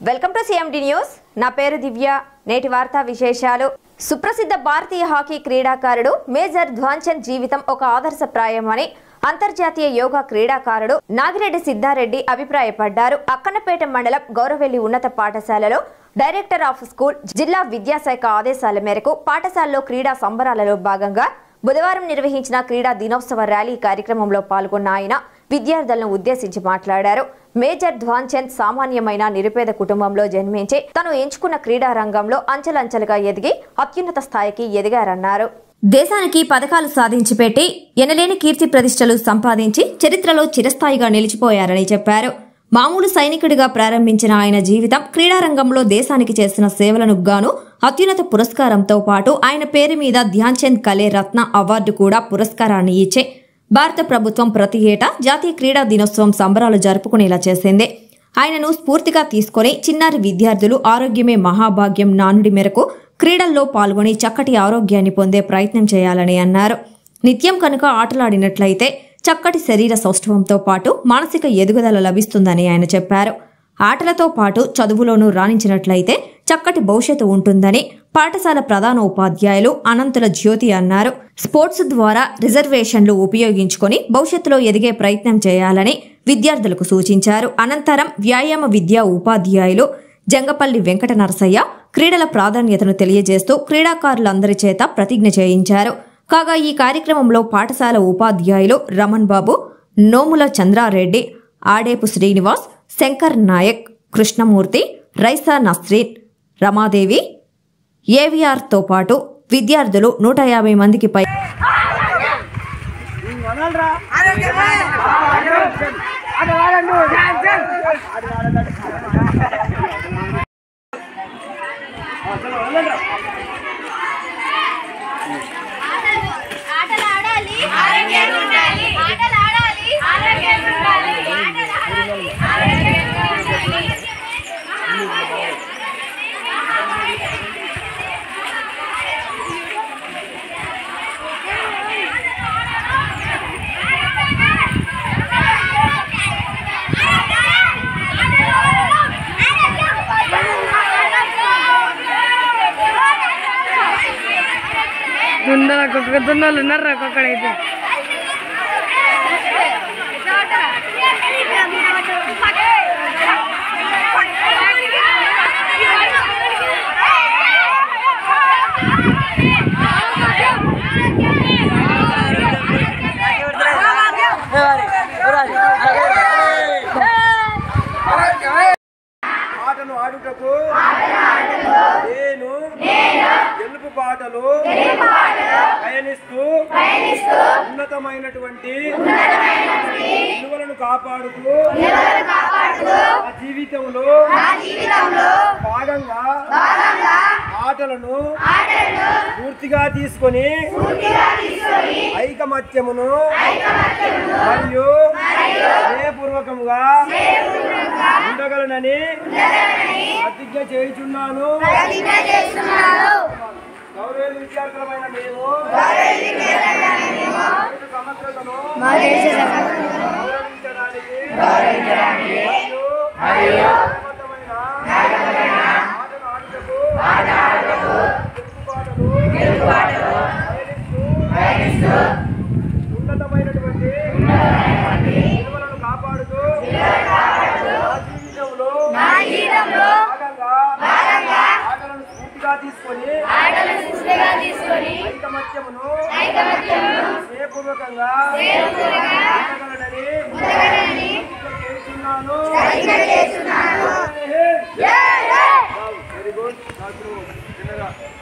Welcome to CMD news. నా పేరు దివ్య. నేటి వార్తా విశేషాలు. సుప్రసిద్ధ భారతీయ హాకీ క్రీడాకారుడు మేజర్ ధ్యాన్ చంద్ జీవితం ఒక ఆదర్శప్రాయమని అంతర్జాతీయ యోగా క్రీడాకారుడు నాగిరెడ్డి సిద్ధారెడ్డి అభిప్రాయపడ్డారు. అక్కన్నపేట మండలం గౌరవెల్లి ఉన్నత పాఠశాలలో డైరెక్టర్ ఆఫ్ స్కూల్ జిల్లా విద్యాశాఖ ఆదేశాల మేరకు పాఠశాలలో క్రీడా సంబరాలలో భాగంగా బుధవారం నిర్వహించిన క్రీడా దినోత్సవ ర్యాలీ కార్యక్రమంలో పాల్గొన్న ఆయన విద్యార్థులను ఉద్దేశించి మాట్లాడారు. మేజర్ ధ్యాన్ చంద్ సామాన్యమైన నిరుపేద కుటుంబంలో జన్మించి తను ఎంచుకున్న క్రీడా రంగంలో అంచెలంచెలుగా ఎదిగి అత్యున్నత స్థాయికి ఎదిగారన్నారు. దేశానికి పథకాలు సాధించి పెట్టి ఎనలేని కీర్తి ప్రతిష్టలు సంపాదించి చరిత్రలో చిరస్థాయిగా నిలిచిపోయారని చెప్పారు. మామూలు సైనికుడిగా ప్రారంభించిన ఆయన జీవితం క్రీడారంగంలో దేశానికి చేసిన సేవలకు గాను అత్యున్నత పురస్కారంతో పాటు ఆయన పేరు మీద ధ్యాన్ చంద్ కలే రత్న అవార్డు కూడా పురస్కారాన్ని ఇచ్చే భారత ప్రభుత్వం ప్రతి ఏటా జాతీయ క్రీడా దినోత్సవం సంబరాలు జరుపుకునేలా చేసింది. ఆయనను స్ఫూర్తిగా తీసుకుని చిన్నారి విద్యార్థులు ఆరోగ్యమే మహాభాగ్యం నానుడి మేరకు క్రీడల్లో పాల్గొని చక్కటి ఆరోగ్యాన్ని పొందే ప్రయత్నం చేయాలని అన్నారు. నిత్యం కనుక ఆటలాడినట్లయితే చక్కటి శరీర సౌష్ఠవంతో పాటు మానసిక ఎదుగుదల లభిస్తుందని ఆయన చెప్పారు. ఆటలతో పాటు చదువులోనూ రాణించినట్లయితే చక్కటి భవిష్యత్తు ఉంటుందని పాఠశాల ప్రధాన ఉపాధ్యాయులు అనంతుల జ్యోతి అన్నారు. స్పోర్ట్స్ ద్వారా రిజర్వేషన్లు ఉపయోగించుకొని భవిష్యత్తులో ఎదిగే ప్రయత్నం చేయాలని విద్యార్థులకు సూచించారు. అనంతరం వ్యాయామ విద్యా ఉపాధ్యాయులు జంగపల్లి వెంకట నరసయ్య క్రీడల ప్రాధాన్యతను తెలియజేస్తూ క్రీడాకారులందరి చేత ప్రతిజ్ఞ చేయించారు. కాగా ఈ కార్యక్రమంలో పాఠశాల ఉపాధ్యాయులు రమణ్ బాబు, నోముల చంద్రారెడ్డి, ఆడేపు శ్రీనివాస్, శంకర్ నాయక్, కృష్ణమూర్తి, రైసా నస్రీన్, రమాదేవి, ఏవిఆర్తో పాటు విద్యార్థులు 150 మందికి పై దున్నలు ఉన్నారా ఒక్కొక్కడైతే ఆటను ఆడుటకు నేను గెలుపు పాటలు పయనిస్తూ ఉన్నతమైనటువంటి విలువలను కాపాడుతూ నా జీవితంలో భాగంగా ఆటలను పూర్తిగా తీసుకొని ఐకమత్యమును మరియు స్నేహపూర్వకంగా ఉండగలనని ప్రతిజ్ఞ చేయుచున్నాను. గౌరవ విద్యార్థులమైన మేము సమగ్రతను గౌరవించడానికి మరియు ఉన్నతమైనటువంటి విలువలను కాపాడుతూ నా జీవితంలో భాగంగా ఆటలను స్ఫూర్తిగా తీసుకొని ఐకమత్యమును స్నేహపూర్వకంగా ఉండగలనని చేస్తున్నాను. Very good.